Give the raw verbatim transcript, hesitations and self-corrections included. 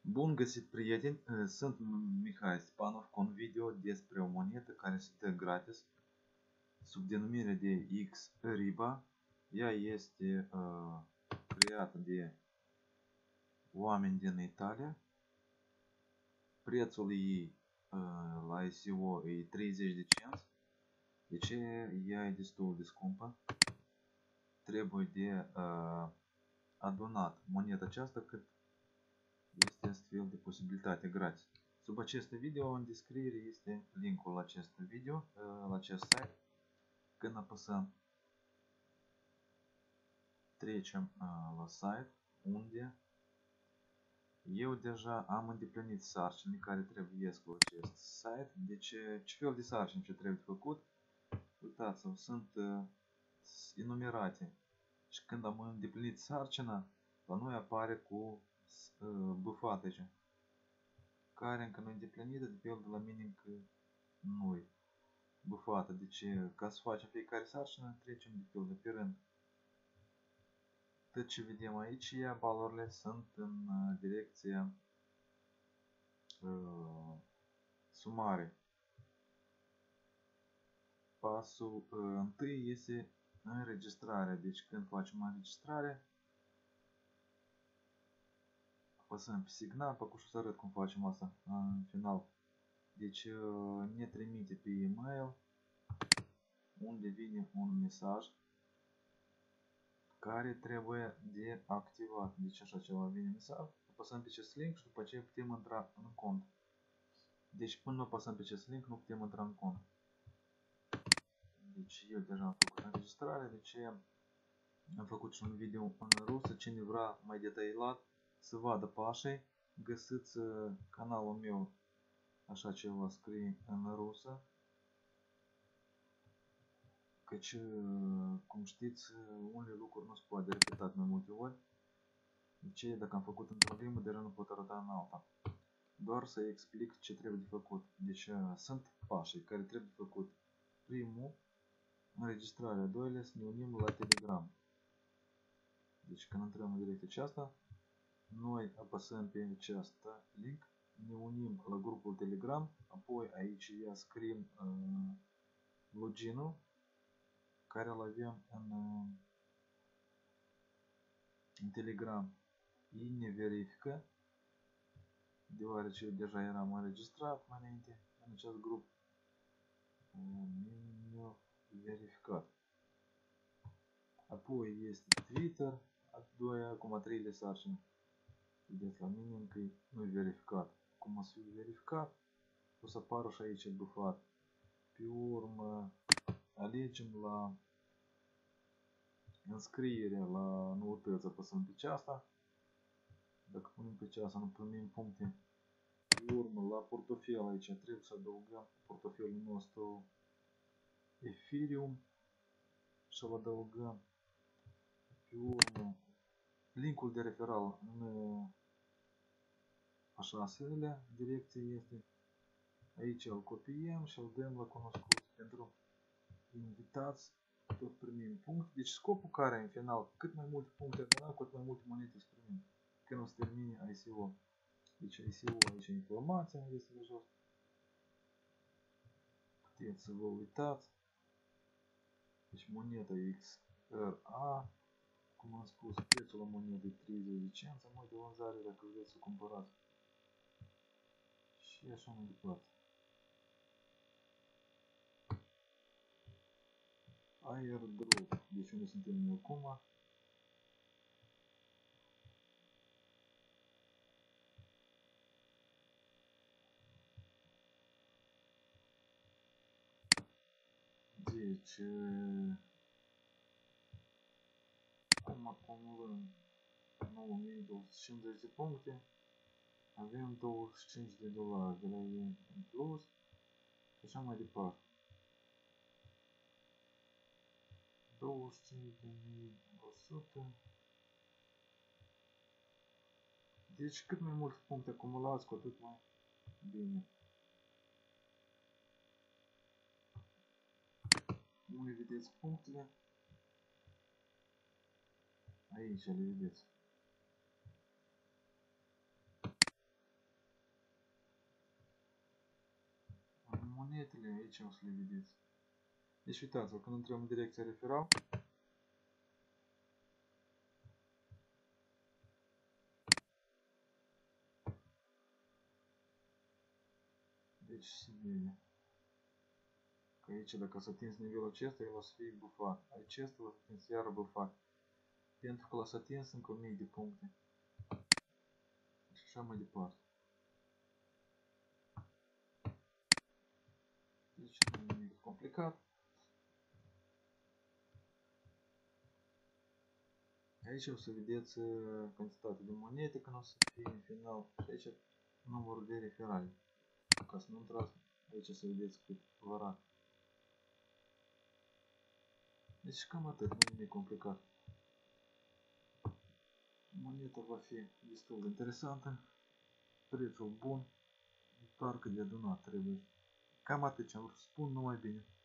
Bun găsit, prieteni! Sunt Mihai Spanov cu un video despre o monedă care se dă gratis sub denumire de X Riba. Ea este uh, creată de oameni din Italia. Prețul ei uh, la I C O e treizeci de cenți. De ce ea e destul de scumpă? Trebuie de uh, adunat moneda aceasta cât este astfel de posibilitate gratis. Sub acest video, în descriere, este linkul la acest video, la acest site. Când apăsăm, trecem la site, unde eu deja am îndeplinit sarcinile care trebuie cu acest site. Deci, ce fel de sarcini ce trebuie făcut? Uitați-vă, sunt enumerate. Și când am îndeplinit sarcina, la noi apare cu bufat aici, care încă nu e îndeplinită, de fel de la mine încă nu e bufată. Deci, ca să facem fiecare sarcină, trecem de fel de pe rând. Tot ce vedem aici, valorile sunt în direcția uh, sumare. Pasul uh, întâi este înregistrarea. Deci când facem înregistrare, apăsăm pe semnal, pe să arăt cum facem asta în final. Deci uh, ne trimite pe e-mail unde vine un mesaj care trebuie de activat. Deci așa ceva vine mesaj, apăsăm pe acest link și după aceea putem intra în cont. Deci până nu apăsăm pe acest link nu putem intra în cont. Deci eu deja am făcut înregistrare, deci am făcut și un video în rusă. Cine vrea mai detaliat să vadă pașii, găsiți canalul meu, așa ceva scrie în rusă. Căci, cum știți, unele lucruri nu se poate repetat mai multe ori. Deci, dacă am făcut într-o limbă, deja nu pot arăta în alta. Doar să explic ce trebuie de făcut. Deci, sunt pașii care trebuie de făcut. Primul, înregistrarea. Doilea, să ne unim la Telegram. Deci, când intrăm în direcția aceasta, noi apăsăm pe acest link, ne unim la grupul Telegram, apoi aici ia scriem uh, login-ul care îl avem în, în Telegram. Ei ne verifică, deoarece eu deja eram înregistrat mai înainte în acest grup. Mi-a verificat. Apoi este Twitter, a doua, acum a treilea sarcină. Vedeți, la mine încă nu e verificat. Cum o să fie verificat, o să apară și aici bufat. Pe urmă, alegem la înscriere, la noutăți, apăsăm pe aceasta. Dacă punem pe aceasta, nu primim puncte. Pe urmă, la portofel, aici trebuie să adăugăm portofelul nostru Ethereum și îl adăugăm. Pe urmă, linkul de referal în a șaselea direcție este. Aici îl copiem și îl dăm la cunoscut. Pentru invitați tot primim puncte. Deci scopul care în final, cât mai multe puncte adunăm, cât mai multe monede să primim. Când o să termine I C O. Deci I C O, aici informația este de jos. Puteți să vă uitați. Deci moneda X R A. Cum am spus, prețul la monedă e treizeci de cenți. Am de vânzare dacă vreți să cumpărați. Și așa mai departe. Airdrop. Deci unde suntem noi acum. Deci am acumulăm nouă mii două sute cincizeci de puncte. Avem douăzeci și cinci de dolari de la ei în plus. Și așa mai departe. douăzeci și cinci de mii o sută. Deci cât mai multe puncte acumulați, cu atât mai bine. Unde vedeți punctele? Aici le vedeți. monetele, aici o să le vedeți. Deci uitați-vă, când intrăm în direcția referal, deci se vede că aici dacă s-a atins nivelul acesta, el o să fie bufat. Aici este o să atins iară bufat. Pentru că l-a atins încă o mie de puncte. Și așa mai departe. Deci nu e nimic complicat. Aici o să vedeți cantitatea de monede când o să fie în final. Și aici numărul de referale. Ca să nu intrați, aici să vedeți cât vă arată. Deci cam atât, nu e nimic complicat. Moneta va fi destul de interesantă. Prețul bun. Doar că de adunat trebuie. Cam atât ce am vrut să spun, numai bine.